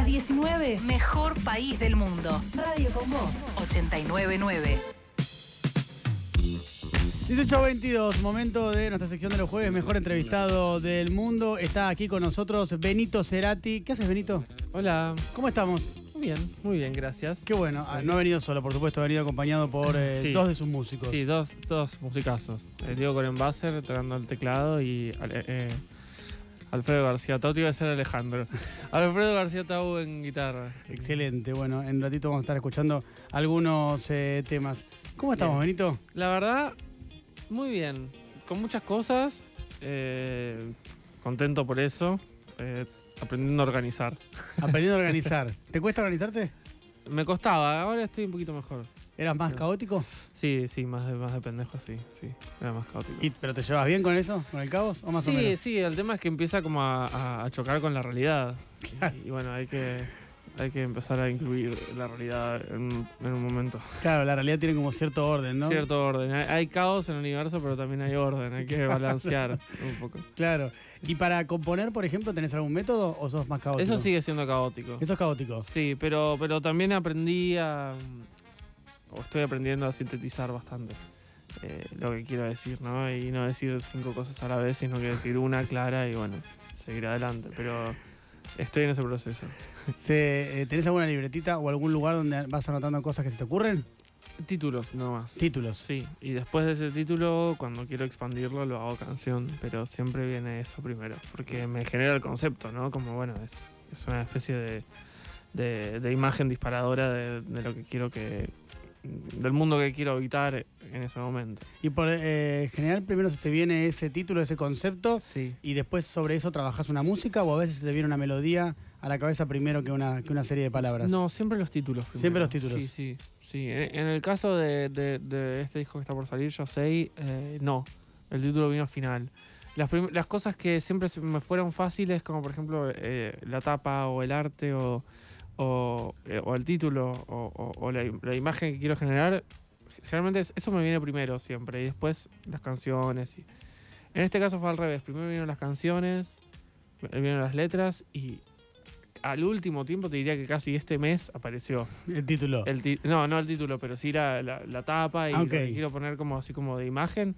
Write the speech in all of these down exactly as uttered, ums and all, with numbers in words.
diecinueve, mejor país del mundo. Radio con Vos, ochenta y nueve punto nueve. dieciocho veintidós, momento de nuestra sección de los jueves, mejor entrevistado del mundo. Está aquí con nosotros Benito Cerati. ¿Qué haces, Benito? Hola. ¿Cómo estamos? Muy bien, muy bien, gracias. Qué bueno. Ah, no ha venido solo, por supuesto, ha venido acompañado por eh, Sí. dos de sus músicos. Sí, dos, dos musicazos. El Diego Corenbasser tocando el teclado y eh, eh, Alfredo García Tau. Iba a ser Alejandro. Alfredo García Tau en guitarra. Excelente. Bueno, en un ratito vamos a estar escuchando algunos eh, temas. ¿Cómo estamos, Bien. Benito? La verdad, muy bien. Con muchas cosas. Eh, contento por eso. Eh, aprendiendo a organizar. Aprendiendo a organizar. ¿Te cuesta organizarte? Me costaba, ahora estoy un poquito mejor. ¿Eras más Sí. caótico? Sí, sí, más de, más de pendejo, sí, sí. Era más caótico. ¿Y, ¿Pero te llevas bien con eso? ¿Con el caos? ¿O más sí, o menos? sí, el tema es que empieza como a, a- a chocar con la realidad. Claro. Y, y bueno, hay que, hay que empezar a incluir la realidad en, en un momento. Claro, la realidad tiene como cierto orden, ¿no? Cierto orden. Hay, hay caos en el universo, pero también hay orden. Hay que balancear un poco. Claro. ¿Y para componer, por ejemplo, tenés algún método o sos más caótico? Eso sigue siendo caótico. Eso es caótico. Sí, pero, pero también aprendí a... o estoy aprendiendo a sintetizar bastante eh, lo que quiero decir, ¿no? Y no decir cinco cosas a la vez, sino que decir una clara y bueno, seguir adelante. Pero estoy en ese proceso. Se- eh, ¿Tenés alguna libretita o algún lugar donde vas anotando cosas que se te ocurren? Títulos, no más. Títulos. Sí, y después de ese título, cuando quiero expandirlo, lo hago canción, pero siempre viene eso primero, porque me genera el concepto, ¿no? Como, bueno, es, es una especie de, de, de imagen disparadora de, de lo que quiero que... del mundo que quiero habitar en ese momento. Y por eh, general primero se te viene ese título, ese concepto, Sí. y después sobre eso trabajás una música o a veces se te viene una melodía a la cabeza primero que una, que una serie de palabras. No, siempre los títulos. primero. Siempre los títulos. Sí, sí, sí. En, en el caso de, de- de este disco que está por salir, Ya sé, eh, no. El título vino al final. Las, prim- las cosas que siempre se me fueron fáciles, como por ejemplo eh, la tapa o el arte o, o, eh, o el título o, o- o la, im- la imagen que quiero generar, generalmente es- eso me viene primero siempre y después las canciones. Y, en este caso fue al revés. Primero vinieron las canciones, vinieron las letras y al último tiempo te diría que casi este mes apareció El título. el ti- no, no el título, pero sí la, la, la tapa y Ah, ok. lo que quiero poner como así como de imagen.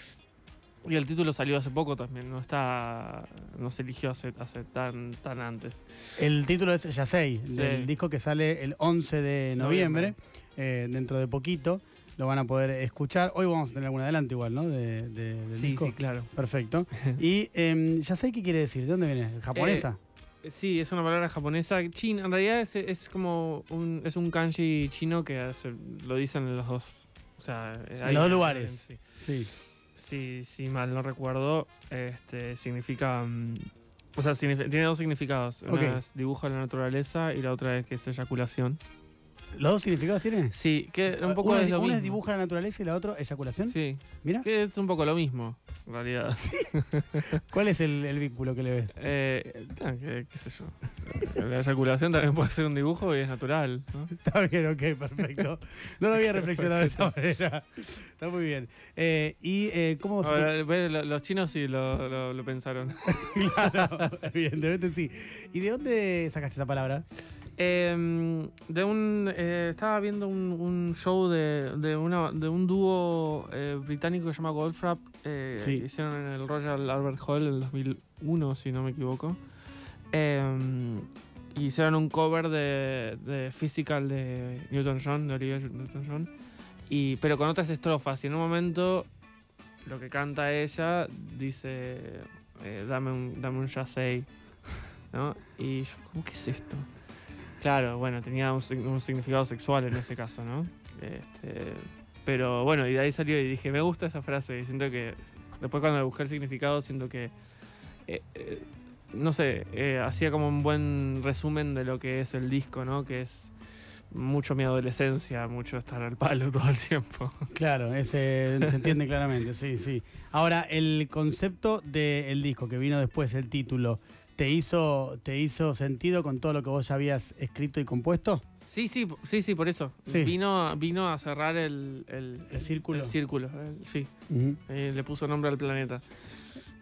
Y el título salió hace poco también, no está, no se eligió hace, hace tan, tan antes. El título es Ya sé, Sí. del disco que sale el once de noviembre, Noviembre. eh, dentro de poquito. Lo van a poder escuchar. Hoy vamos a tener algún adelanto igual, ¿no? De, de- del Sí, disco. sí, claro. Perfecto. Y em, Ya sé qué quiere decir. ¿De dónde viene? ¿Japonesa? Eh, Sí, es una palabra japonesa. China, en realidad es, es como un, es un kanji chino que hace- lo dicen en los dos. O sea, En los dos lugares. Sí. Sí. Sí, sí, mal no recuerdo, este significa, mm, o sea, signif- tiene dos significados. Una Ok. es dibujo de la naturaleza y la otra es que es eyaculación. ¿Los dos significados tiene? Sí, que un poco Uno es lo uno mismo. es dibuja la naturaleza y la otra eyaculación. Sí, Mira, que es un poco lo mismo, en realidad. ¿cuál es el, el vínculo que le ves? Eh, ah, qué, qué sé yo. La eyaculación también puede ser un dibujo y es natural, ¿no? Está bien, ok, perfecto. No lo había reflexionado de esa manera. Está muy bien. Eh, ¿Y eh, cómo se Ahora, ve, lo- los chinos sí lo, lo- lo pensaron. Claro, evidentemente sí. ¿Y de dónde sacaste esa palabra? Eh, de un eh, estaba viendo un, un show de, de, una, de un dúo eh, británico que se llama Goldfrapp. Eh, Sí. Hicieron en el Royal Albert Hall en el dos mil uno, si no me equivoco. Eh, hicieron un cover de, de Physical de Newton-John, de Olivia Newton-John, y pero con otras estrofas. Y en un momento lo que canta ella dice eh, dame un dame un ya sé, ¿no? Y yo, ¿cómo que es esto? Claro, bueno, tenía un, sig- un significado sexual en ese caso, ¿no? Este, pero bueno, y de ahí salió y dije, me gusta esa frase. Y siento que, después cuando busqué el significado, siento que, eh, eh, no sé, eh, hacía como un buen resumen de lo que es el disco, ¿no? Que es mucho mi adolescencia, mucho estar al palo todo el tiempo. Claro, ese se entiende claramente, sí, sí. Ahora, el concepto del disco que vino después, el título, ¿te hizo, ¿te hizo sentido con todo lo que vos ya habías escrito y compuesto? Sí, sí, sí, sí, por eso. Sí. Vino, vino a cerrar el, el, El círculo. El círculo, el- sí. Ujú. Eh, le puso nombre al planeta.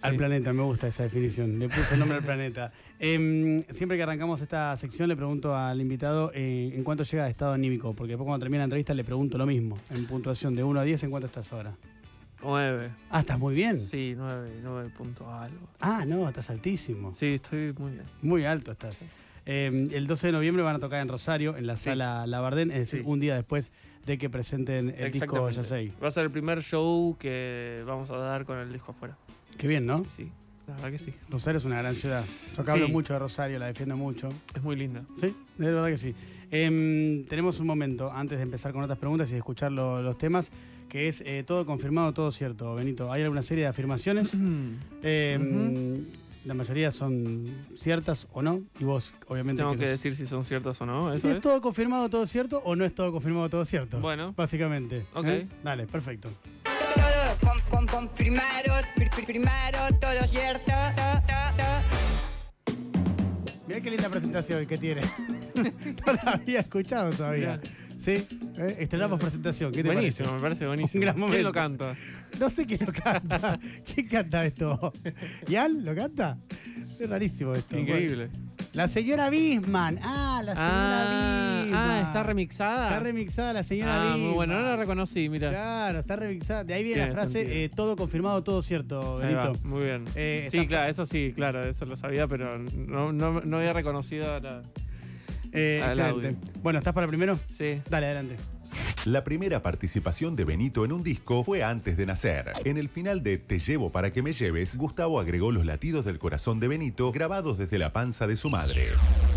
Al Sí. planeta, me gusta esa definición. Le puse el nombre al planeta. Eh, siempre que arrancamos esta sección le pregunto al invitado eh, en cuánto llega de estado anímico, porque después cuando termina la entrevista le pregunto lo mismo. En puntuación de uno a diez, ¿en cuánto estás ahora? nueve. Ah, ¿estás muy bien? Sí, nueve, nueve puntos algo. Ah, no, estás altísimo. Sí, estoy muy bien. Muy alto estás. Eh, el doce de noviembre van a tocar en Rosario, en la Sí. sala Labardén, es decir, Sí. un día después de que presenten el disco Exactamente. Ya Sei. Va a ser el primer show que vamos a dar con el disco afuera. Qué bien, ¿no? Sí, la verdad que sí. Rosario es una gran ciudad. Yo acá hablo Sí. mucho de Rosario, la defiendo mucho. Es muy linda. Sí, de verdad que sí. Eh, tenemos un momento antes de empezar con otras preguntas y de escuchar lo- los temas, que es eh, todo confirmado, todo cierto, Benito. Hay alguna serie de afirmaciones. Eh, Ujú. La mayoría son ciertas o no. Y vos, obviamente, Tengo que que sos- decir si son ciertas o no. si ¿Eso es es? todo confirmado, todo cierto o no es todo confirmado, todo cierto. Bueno. Básicamente. Ok. ¿eh? Dale, perfecto. Todo con, con, confirmado, fir- fir- firmado, todo cierto. to, to, to. Mirá qué linda presentación que tiene. No la había escuchado todavía. ¿Sí? ¿Eh? Estrenamos presentación. ¿Qué te Buenísimo, parece? me parece buenísimo. Un gran ¿Quién momento. lo canta? No sé quién lo canta. ¿Quién canta esto? ¿Yal lo canta? Es rarísimo esto. Increíble. Bueno, la señora Bisman. Ah, la señora Ah, Bisman. ah, ¿está remixada? Está remixada la señora Ah, Bisman. muy bueno, no la reconocí, mira. Claro, está remixada. De ahí viene la Tiene frase, sentido. eh, todo confirmado, todo cierto, Ahí va, Benito. muy bien. Eh, sí, está- claro, eso sí, claro, eso lo sabía, pero no, no, no había reconocido a la... Eh, Al excelente. audio. Bueno, ¿estás para primero? Sí. Dale, adelante. La primera participación de Benito en un disco fue antes de nacer. En el final de Te llevo para que me lleves, Gustavo agregó los latidos del corazón de Benito grabados desde la panza de su madre.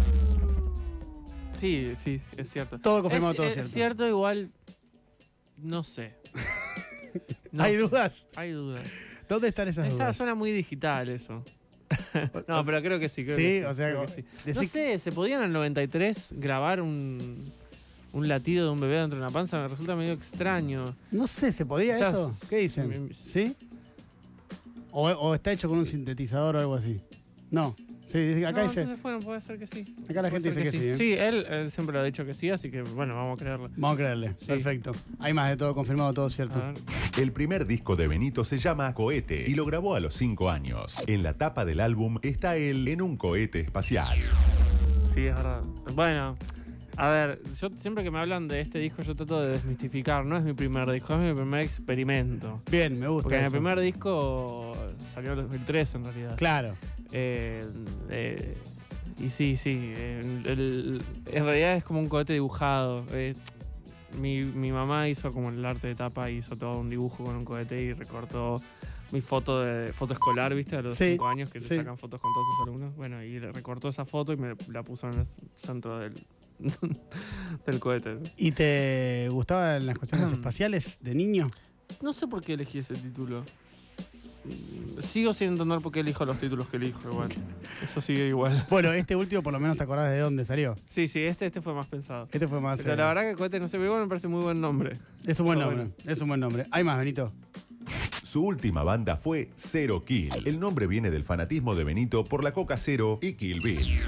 Sí, sí, es cierto. Todo confirmado, es, todo es cierto. cierto, igual, no sé. No ¿Hay sé, dudas? Hay dudas. ¿Dónde están esas Esta dudas? suena muy digital eso. No, pero creo que sí, creo Sí, que sí. o sea, creo que como- sí. decí- No sé, ¿se podía en el noventa y tres grabar un, un latido de un bebé dentro de una panza? Me resulta medio extraño. No sé, ¿se podía O sea, eso? s- ¿Qué dicen? m- ¿Sí? O, o está hecho con un sintetizador o algo así? No. Sí, dice- acá no, dice... entonces, bueno, puede ser que sí. Acá la Puede gente ser dice que sí, ¿eh? Sí, él, él siempre lo ha dicho que sí, así que bueno, vamos a creerlo. Vamos a creerle. Sí. Perfecto. Hay más de todo confirmado, todo cierto. A ver. El primer disco de Benito se llama Cohete y lo grabó a los cinco años. En la tapa del álbum está él en un cohete espacial. Sí, es verdad. Bueno, a ver, yo siempre que me hablan de este disco yo trato de desmistificar. No es mi primer disco, es mi primer experimento. Bien, me gusta Porque en el eso. primer disco salió en el dos mil tres en realidad. Claro. Eh, eh, y sí, sí. eh, el- en realidad es como un cohete dibujado. Eh, mi, mi mamá hizo como el arte de tapa, hizo todo un dibujo con un cohete y recortó mi foto de foto escolar, ¿viste? A los Sí, cinco años que sí. te sacan fotos con todos sus alumnos. Bueno, y le recortó esa foto y me la puso en el centro del, del cohete. ¿Y te gustaban las cuestiones espaciales de niño? No sé por qué elegí ese título. Mm, Sigo sin entender por qué elijo los títulos que elijo igual. Eso sigue igual. Bueno, este último por lo menos te acordás de dónde salió. Sí, sí, este, este fue más pensado. Este fue más... Pero eh, la verdad que el cohete no sé, pero igual me parece muy buen nombre. es un buen está nombre. Es un buen nombre. Hay más, Benito. Su última banda fue Zero Kill. El nombre viene del fanatismo de Benito por la Coca Cero y Kill Bill.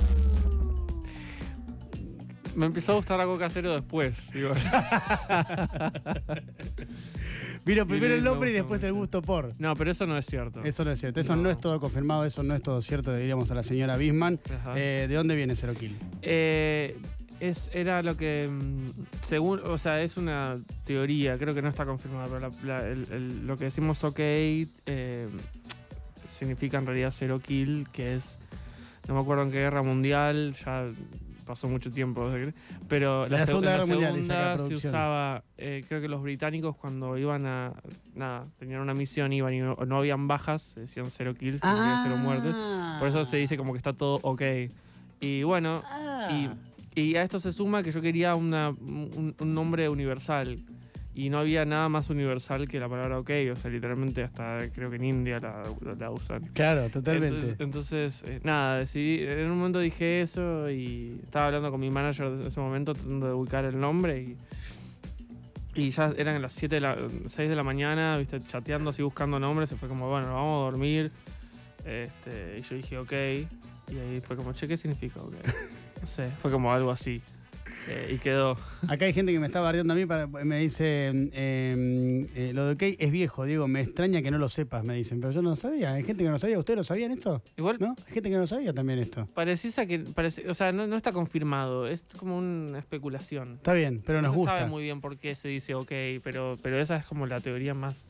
Me empezó a gustar la Coca Cero después. Digo. Vino primero el me nombre y gusta después el mucho. gusto por. No, pero eso no es cierto. Eso no es cierto. Eso no, No. es todo confirmado, eso no es todo cierto, le diríamos a la señora Bisman. Ajá. Eh, ¿De dónde viene Zero Kill? Eh, es, era lo que, mm, según, o sea, es una teoría, creo que no está confirmada, pero la- la- el- el- lo que decimos ok eh, significa en realidad zero kill, que es, no me acuerdo en qué guerra mundial, ya pasó mucho tiempo, pero La seg- Segunda en Guerra Mundial, dice acá segunda se producción. usaba, eh, creo que los británicos cuando iban a, nada, tenían una misión, iban y no, no habían bajas, decían cero kills, significa cero muertes, por eso se dice como que está todo ok. Y bueno, Ah. y, y a esto se suma que yo quería una, un, un nombre universal. Y no había nada más universal que la palabra ok. O sea, literalmente hasta creo que en India la, la usan. Claro, totalmente. Entonces, entonces, eh, nada, decidí. En un momento dije eso y estaba hablando con mi manager en ese momento tratando de ubicar el nombre. Y, y ya eran las siete de la, seis de la mañana, viste, chateando así, buscando nombres. Y fue como, bueno, vamos a dormir. Este, y yo dije ok. Y ahí fue como, che, ¿qué significa ok? No sé, fue como algo así. eh, y quedó. Acá hay gente que me está bardeando a mí, para, me dice, eh, eh, lo de OK es viejo, Diego, me extraña que no lo sepas, me dicen, pero yo no lo sabía. Hay gente que no lo sabía, ¿ustedes lo sabían esto? Igual, ¿No? Hay gente que no lo sabía también esto. Pareciesa que, parece, o sea, no, no está confirmado, es como una especulación. Está bien, pero nos no se gusta. sabe muy bien por qué se dice OK, pero, pero esa es como la teoría más,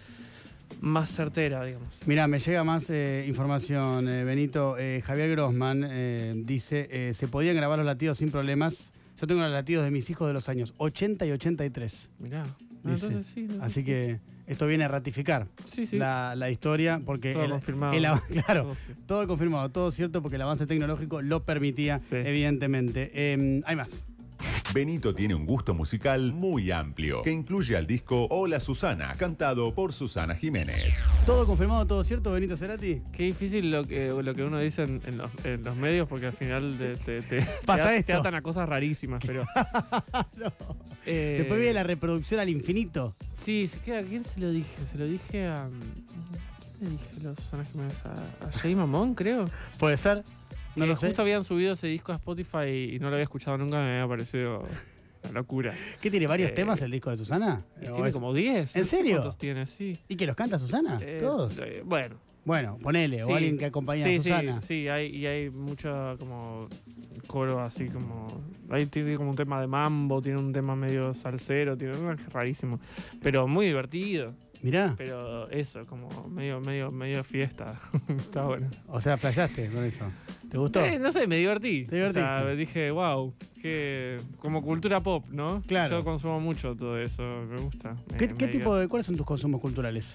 más certera, digamos. Mirá, me llega más eh, información, eh, Benito. Eh, Javier Grossman eh, dice, eh, se podían grabar los latidos sin problemas. Yo tengo los latidos de mis hijos de los años ochenta y ochenta y tres. Mirá. No, Dice. entonces sí. No, Así sí. que esto viene a ratificar Sí, sí. la, la historia, porque Todo el, confirmado. el av- claro, Todo sí. todo confirmado, todo cierto, porque el avance tecnológico lo permitía, Sí. evidentemente. Eh, hay más. Benito tiene un gusto musical muy amplio, que incluye al disco Hola Susana, cantado por Susana Jiménez. Todo confirmado, todo cierto, Benito Cerati. Qué difícil lo que, lo que uno dice en, en, los, en los medios, porque al final te, te, te, Pasa te, esto. te atan a cosas rarísimas, pero... No. eh, Después viene la reproducción al infinito. Sí, se queda, ¿a quién se lo dije? Se lo dije a... ¿Quién le dije a los Susana Jiménez? ¿A, a Jay Mamón, creo? ¿Puede ser? No Que lo sé. justo habían subido ese disco a Spotify y no lo había escuchado nunca, me había parecido una locura. ¿Qué tiene varios Eh, temas el disco de Susana? Y ¿O tiene es- como diez. ¿En no sé serio? ¿Cuántos tiene? Sí. ¿Y que los canta Susana? Eh, ¿Todos? eh, bueno. Bueno, ponele, Sí. o alguien que acompaña Sí, a Susana. sí, sí, hay, y hay mucho como coro así como... Ahí tiene como un tema de mambo, tiene un tema medio salsero, tiene es rarísimo. Pero muy divertido. Mirá, Pero eso, como medio, medio, medio fiesta. Está bueno. o sea, playaste con eso. ¿Te gustó? Eh, no sé, me divertí. ¿Te divertiste? O sea, dije, wow, que como cultura pop, ¿no? Claro. Yo consumo mucho todo eso, me gusta. me- ¿Qué, me qué tipo divierte. de, cuáles son tus consumos culturales?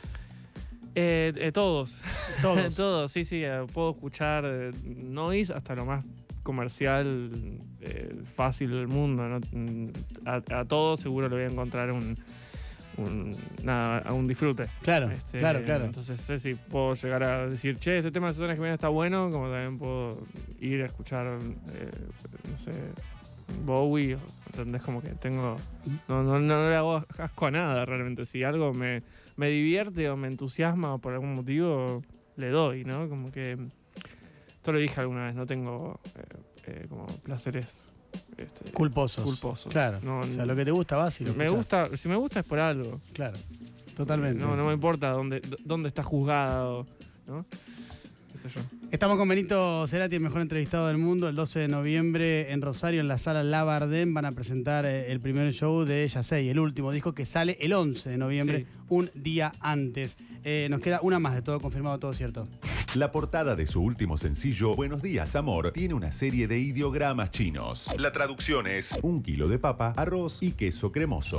Eh, eh, todos. Todos. Todos, sí, sí. eh, puedo escuchar eh, noise hasta lo más comercial, eh, fácil del mundo, ¿no? Mm, A, a todo seguro le voy a encontrar un, un, nada, a un disfrute. Claro, Este, claro, claro. Entonces sé si puedo llegar a decir, che, este tema de Susana Jiménez está bueno, como también puedo ir a escuchar, eh, no sé, Bowie, ¿entendés? Como que tengo... No, no, no le hago asco a nada realmente. Si algo me, me divierte o me entusiasma por algún motivo, le doy, ¿no? Como que... Esto lo dije alguna vez, no tengo eh, eh, como placeres... Este, Culposos. culposos. Claro. No, o sea, lo que te gusta vas y lo me escuchás. gusta, si me gusta es por algo. Claro, totalmente. No, no me importa dónde, dónde está juzgado, ¿no? Qué sé yo. Estamos con Benito Cerati, el mejor entrevistado del mundo. El doce de noviembre en Rosario, en la sala Labardén, van a presentar eh, el primer show de Yasei, el último disco que sale el once de noviembre, Sí. un día antes. Eh, nos queda una más de todo confirmado, todo cierto. La portada de su último sencillo, Buenos días, amor, tiene una serie de ideogramas chinos. La traducción es un kilo de papa, arroz y queso cremoso.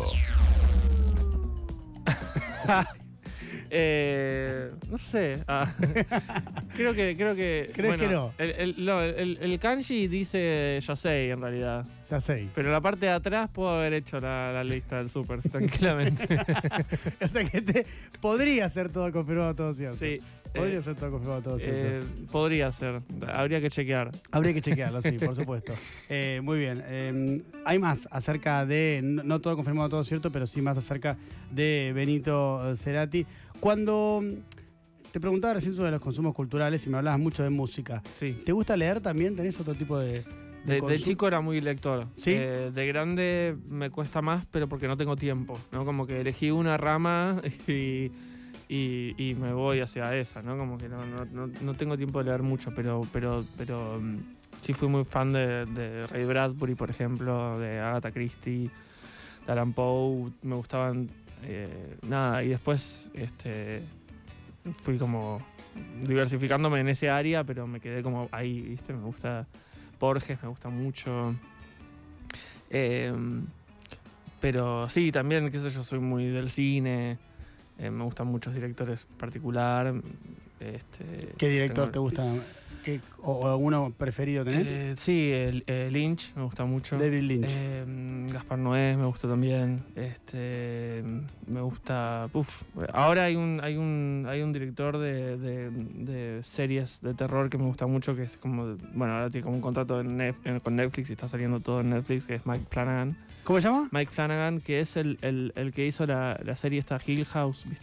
Eh, no sé. ah, creo que. Creo que ¿Crees que no? El, el, no, el- el kanji dice Yasei en realidad. Yasei. Pero la parte de atrás puedo haber hecho la, la lista del súper tranquilamente. O sea que te, podría ser todo confirmado, todo cierto. Sí. Podría eh, ser todo confirmado, todo cierto. eh, podría ser. Habría que chequear. Habría que chequearlo, sí, por supuesto. Eh, muy bien. Eh, hay más acerca de, no, no todo confirmado, todo cierto, pero sí más acerca de Benito Cerati. Cuando te preguntaba recién sobre los consumos culturales y me hablabas mucho de música, Sí. ¿te gusta leer también? ¿Tenés otro tipo de, De, de consum- chico era muy lector. ¿Sí? Eh, de grande me cuesta más, pero porque no tengo tiempo, ¿no? Como que elegí una rama y, y, y me voy hacia esa, ¿no? Como que no, no, no, no tengo tiempo de leer mucho, pero, pero, pero mm, sí fui muy fan de, de Ray Bradbury, por ejemplo, de Agatha Christie, de Alan Poe, me gustaban, eh, nada, y después este, fui como diversificándome en ese área, pero me quedé como ahí, ¿viste? Me gusta... Borges me gusta mucho. Eh, pero sí, también, qué sé yo, soy muy del cine. Eh, me gustan muchos directores en particular. Este, ¿Qué director tengo- te gusta? ¿Qué- o, o alguno preferido tenés? Eh, sí, el, eh, Lynch me gusta mucho. David Lynch. Eh, Gaspar Noé me gusta también. Este, me gusta. Uf, ahora hay un, hay un, hay un director de, de, de series de terror que me gusta mucho, que es como, bueno, ahora tiene como un contrato en Nef- en- con Netflix y está saliendo todo en Netflix, que es Mike Flanagan. ¿Cómo se llama? Mike Flanagan, que es el, el, el que hizo la, la serie esta Hill House, ¿viste?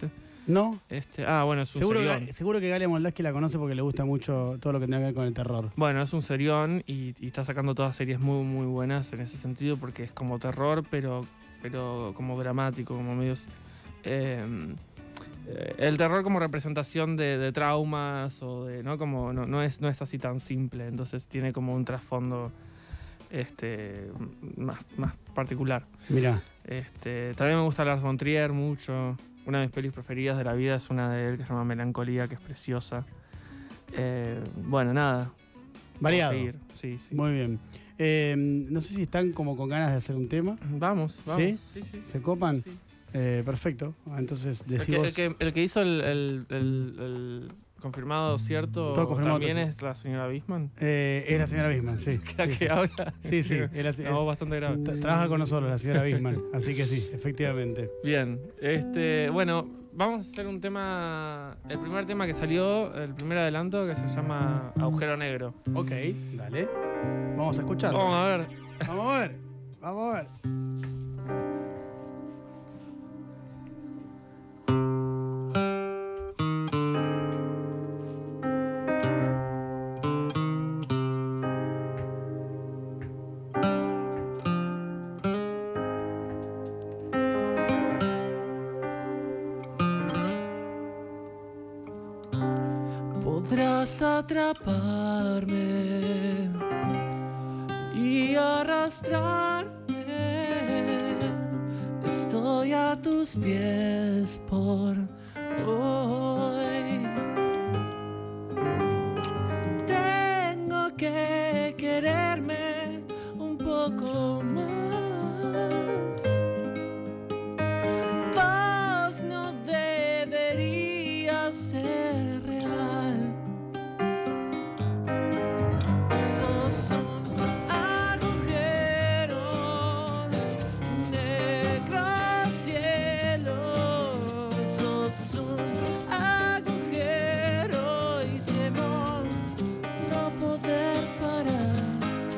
¿No? Este, ah, bueno, es un Seguro serión. que, seguro que Galia Moldavsky la conoce porque le gusta mucho todo lo que tiene que ver con el terror. Bueno, es un serión y, y está sacando todas series muy, muy buenas en ese sentido porque es como terror, pero, pero como dramático, como medios... Eh, eh, el terror como representación de, de traumas o de... ¿no? Como no, no, es, no es así tan simple, entonces tiene como un trasfondo este, más, más particular. Mirá. Este, también me gusta Lars von Trier mucho. Una de mis pelis preferidas de la vida es una de él que se llama Melancolía, que es preciosa. Eh, bueno, nada. Variado. Seguir. Sí, sí. Muy bien. Eh, no sé si están como con ganas de hacer un tema. Vamos, vamos. ¿Sí? Sí, sí. ¿Se copan? Sí. Eh, perfecto. Entonces El, que, decimos... el, que, el que hizo el, el, el, el confirmado cierto Todo confirmado, también todo, sí. es la señora Bisman. Eh, es la señora Bisman, sí. La sí, que sí. habla. Sí, sí, es la- Una voz bastante grave. Tra- Trabaja con nosotros la señora Bisman. Así que sí, efectivamente. Bien, este, bueno, vamos a hacer un tema, el primer tema que salió, el primer adelanto que se llama Agujero Negro. Ok, dale. Vamos a escucharlo. Vamos a ver. Vamos a ver. Vamos a ver. Podrás atraparme y arrastrarme. Estoy a tus pies por hoy. Tengo que quererme un poco más. Vos no deberías ser real. Sos un agujero negro cielo. Sos un agujero y temo no poder parar.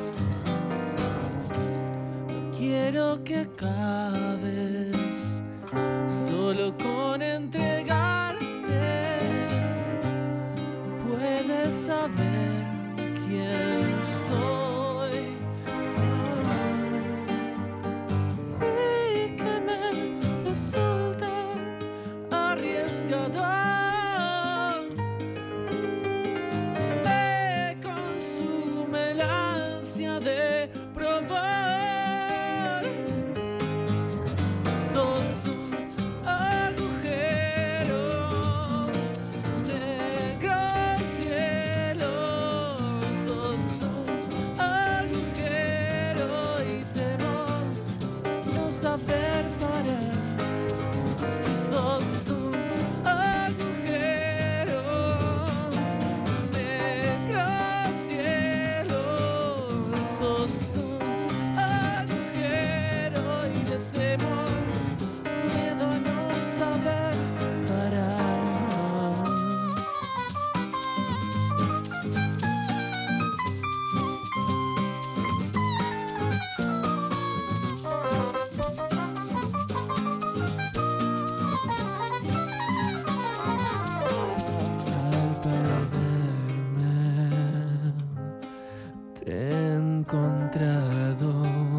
No quiero que acabes solo con entregarte. Puedes saber quién soy. Oh. Y que me resulte arriesgado. Me consume la ansia de probar. Sos un agujero negro cielo. Sos un agujero y temo no saber parar. Si sos un agujero negro cielo. Sos un agujero y le temo miedo a no saber parar. Al perderme te he encontrado.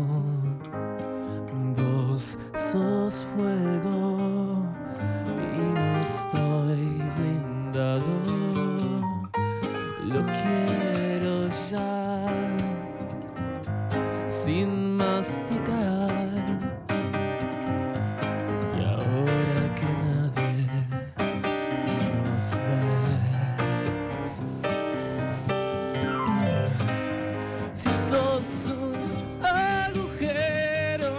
Vos sos fuego y no estoy blindado. Lo quiero ya sin masticar. Y ahora que nadie nos ve, si sos un agujero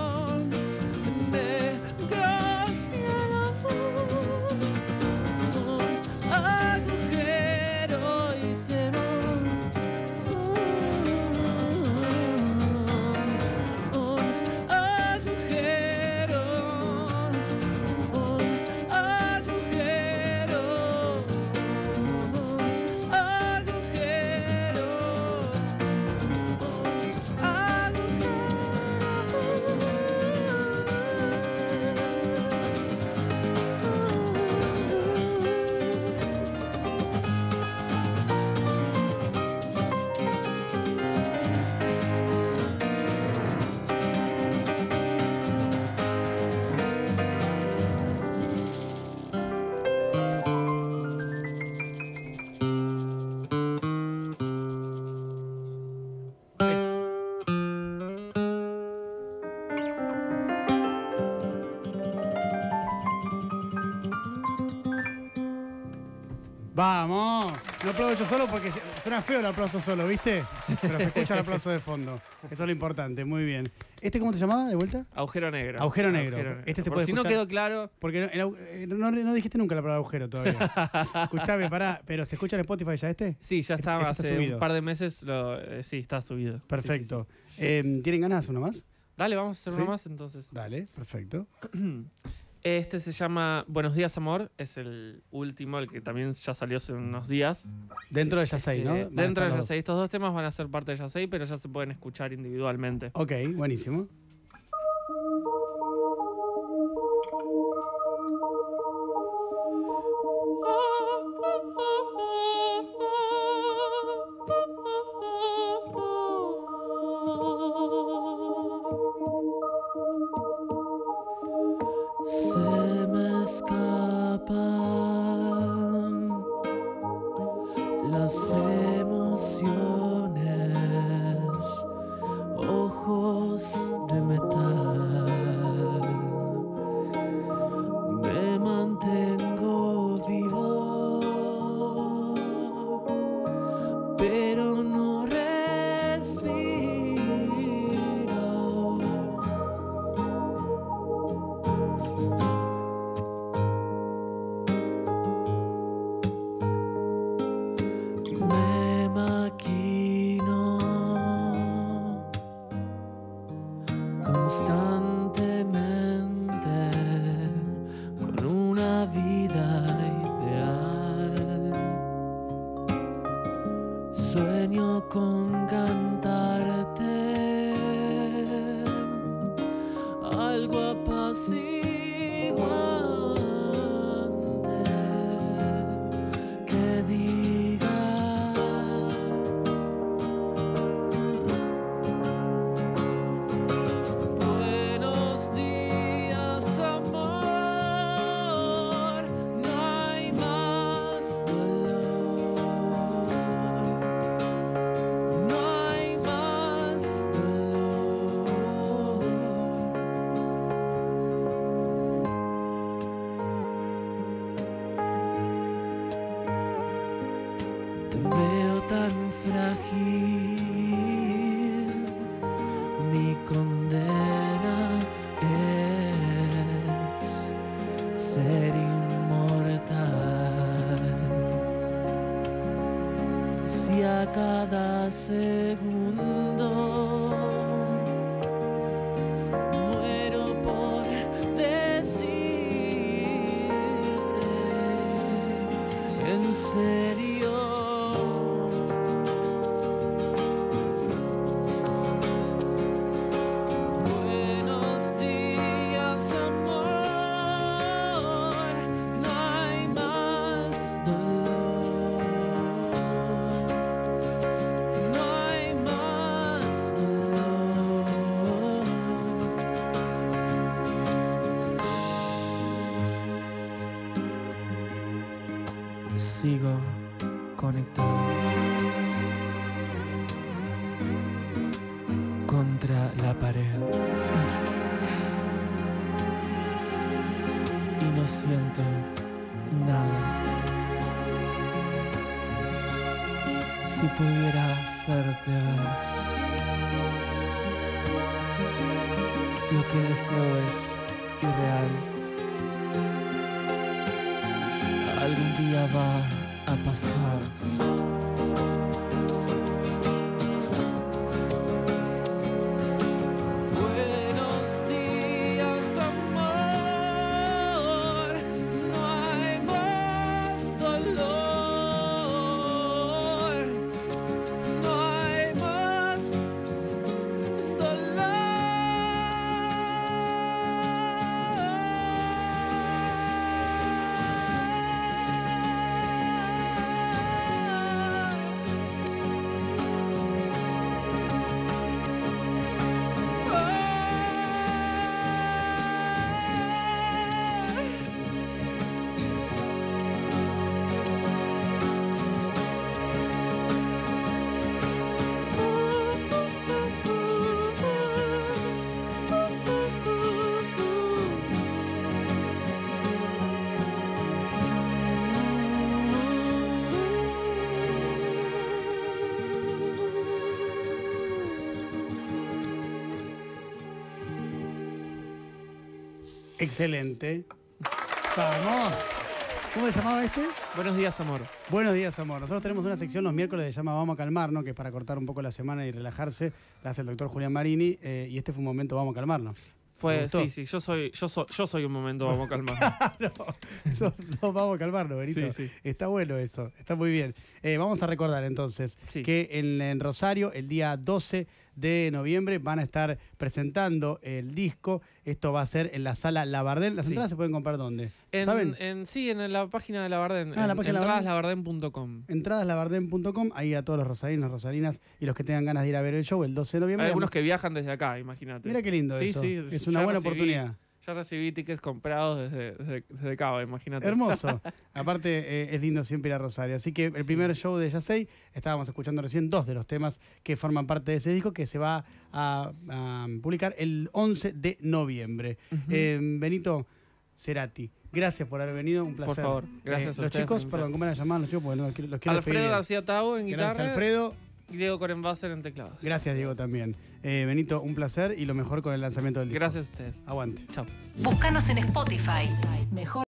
negro cielo, un agujero y temo un Vamos. No aplaudo yo solo porque suena feo el aplauso solo, ¿viste? Pero se escucha el aplauso de fondo. Eso es lo importante, muy bien. ¿Este cómo se llamaba de vuelta? Agujero negro. Agujero negro. Agujero Este se Por puede si escuchar. no quedó claro. Porque no, no, no dijiste nunca la palabra agujero todavía. Escuchame, pará. ¿Pero se escucha en Spotify ya este? Sí, ya Este- estaba este está hace subido. un par de meses. Lo, eh, sí, está subido. Perfecto. Sí, sí, sí. Eh, ¿Tienen ganas de hacer uno más? Dale, vamos a hacer ¿Sí? uno más entonces. Dale, perfecto. Este se llama Buenos días, amor. Es el último, el que también ya salió hace unos días. Dentro de Yasei, ¿no? Eh, Van a dentro de estar los Yasei. Estos dos temas van a ser parte de Yasei, pero ya se pueden escuchar individualmente. dos. Ok, buenísimo. Se me escapan las emociones, ojos de metal. Me mantengo vivo, pero no respiro. Me maquino constantemente con una vida ideal. Sueño con cantarte algo apaciguante que diga buenos días, amor. No hay más dolor, no hay más dolor. Te veo tan frágil, mi condena es ser inmortal. Si a cada segundo muero por decirte en serio. Buenos días, amor. No hay más dolor, no hay más dolor. Sigo conectado contra la pared y no siento nada. Si pudiera hacerte ver, lo que deseo es irreal. Algún día va a pasar. Buenos días, amor. No hay más dolor, no hay más dolor. Excelente. Vamos. ¿Cómo se llamaba este? Buenos días, amor. Buenos días, amor. Nosotros tenemos una sección los miércoles que se llama Vamos a calmarnos, que es para cortar un poco la semana y relajarse. La hace el doctor Julián Marini eh, y este fue un momento Vamos a calmarnos. ¿Te Fue, gustó? sí, sí, yo soy, yo soy, yo soy un momento, vamos a calmar. Claro, eso, no, vamos a calmarnos, Benito. Sí, sí. Está bueno eso, está muy bien. Eh, vamos a recordar entonces Sí. que en, en Rosario, el día doce de noviembre, van a estar presentando el disco. Esto va a ser en la sala Labardén. ¿Las Sí. entradas se pueden comprar dónde? En, ¿Saben? en- sí, en la página de Labardén. Ah, la en página de Labardén. entradas labardén punto com. entradas labardén punto com, ahí a todos los rosarinos, rosarinas y los que tengan ganas de ir a ver el show el doce de noviembre. Hay algunos que viajan desde acá, imagínate. Mira qué lindo Sí, eso. sí, es ya una buena recibí- oportunidad. Ya recibí tickets comprados desde, desde, desde Cava, imagínate. Hermoso. Aparte, eh, es lindo siempre ir a Rosario. Así que el primer show de Yasei, estábamos escuchando recién dos de los temas que forman parte de ese disco que se va a, a publicar el once de noviembre. Eh, Benito Cerati, gracias por haber venido, un placer. favor, gracias a Los ustedes chicos, por perdón, ¿cómo van a llamar los chicos? Porque no, los quiero los quiero Alfredo despedir. García Tau en Gracias, guitarra Alfredo. y Diego Corenbasser en teclados. Gracias, Diego, también. Eh, Benito, un placer y lo mejor con el lanzamiento del disco. Gracias a ustedes. Aguante. Chao. Búscanos en Spotify. Mejor